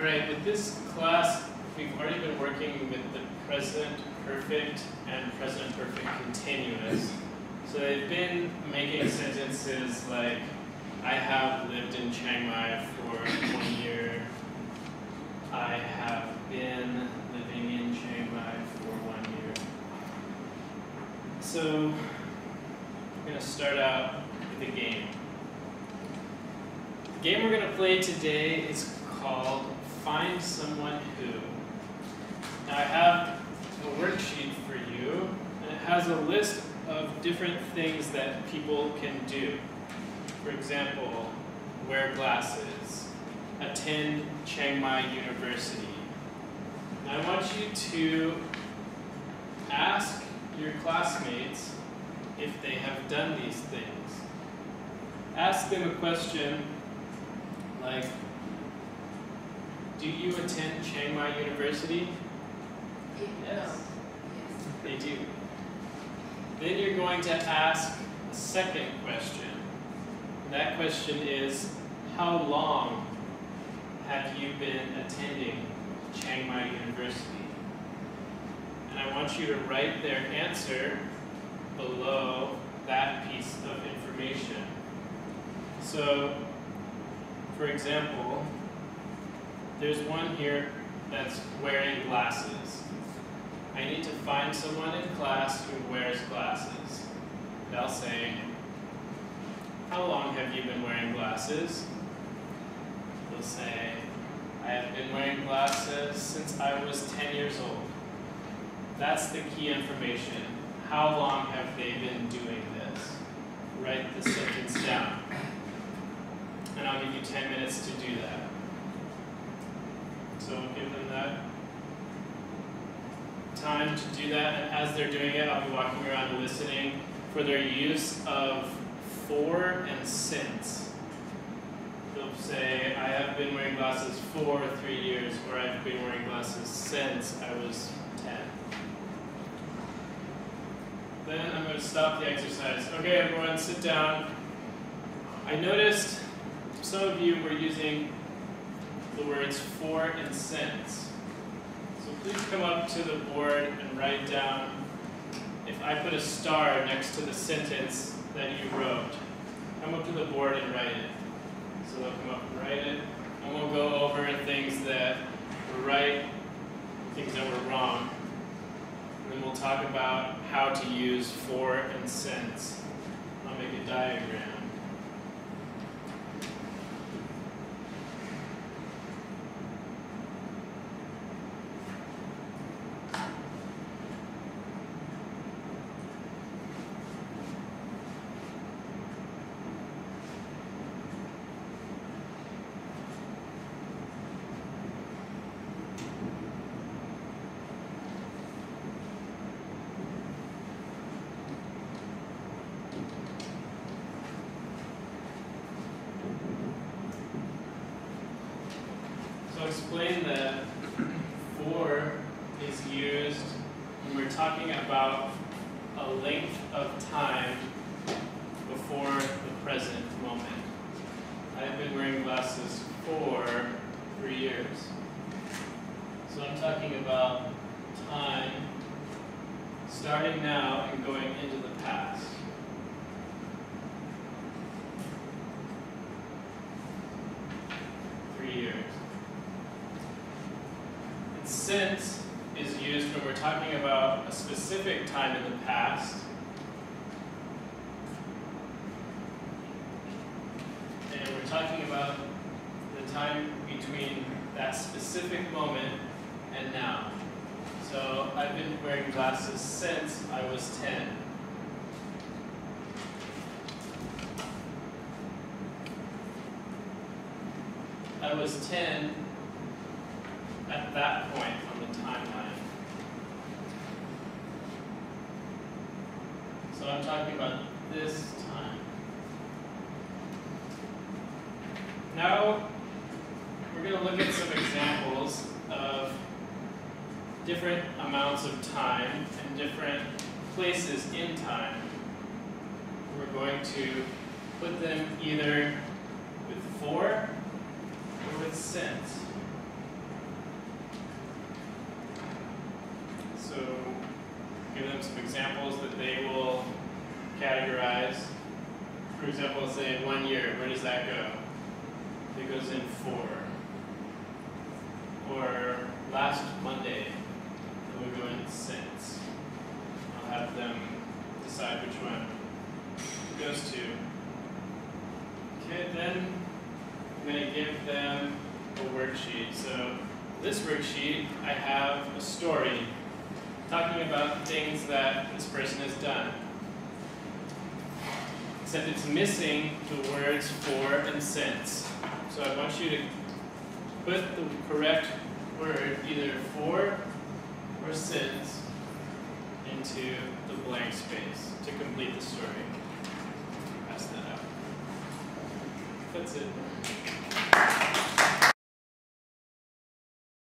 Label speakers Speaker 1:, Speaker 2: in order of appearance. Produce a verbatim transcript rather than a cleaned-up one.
Speaker 1: All right, with this class, we've already been working with the present perfect and present perfect continuous. So they've been making sentences like, I have lived in Chiang Mai for one year. I have been living in Chiang Mai for one year. So we're going to start out with a game. The game we're going to play today is called Find Someone Who. Now I have a worksheet for you, and it has a list of different things that people can do. For example, wear glasses, attend Chiang Mai University. Now I want you to ask your classmates if they have done these things. Ask them a question like, do you attend Chiang Mai University? Yes. They do. Then you're going to ask a second question. That question is, how long have you been attending Chiang Mai University? And I want you to write their answer below that piece of information. So, for example, there's one here that's wearing glasses. I need to find someone in class who wears glasses. They'll say, how long have you been wearing glasses? They'll say, I have been wearing glasses since I was ten years old. That's the key information. How long have they been doing this? Write the sentence down. And I'll give you ten minutes to do that. So give them that time to do that, and as they're doing it, I'll be walking around listening for their use of for and since. They'll say, I have been wearing glasses for three years, or I've been wearing glasses since I was ten. Then I'm going to stop the exercise. Okay, everyone, sit down. I noticed some of you were using the words for and since. So please come up to the board and write down, if I put a star next to the sentence that you wrote, come up to the board and write it. So they'll come up and write it, and we'll go over things that were right, things that were wrong. And then we'll talk about how to use for and since. I'll make a diagram. Explain that for is used when we're talking about a length of time before the present moment. I've been wearing glasses for three years. So I'm talking about time starting now and going into the past. Three years. Since is used when we're talking about a specific time in the past. And we're talking about the time between that specific moment and now. So I've been wearing glasses since I was ten. I was ten at that point on the timeline. So I'm talking about this time. Now we're going to look at some examples of different amounts of time and different places in time. We're going to put them either with for or with since. some examples that they will categorize. For example, say one year, where does that go? It goes in four. Or last Monday, it will go in since. I'll have them decide which one it goes to. Okay, then I'm going to give them a worksheet. So this worksheet, I have a story talking about things that this person has done. Except it's missing the words for and since. So I want you to put the correct word, either for or since, into the blank space to complete the story. Pass that out. That's it.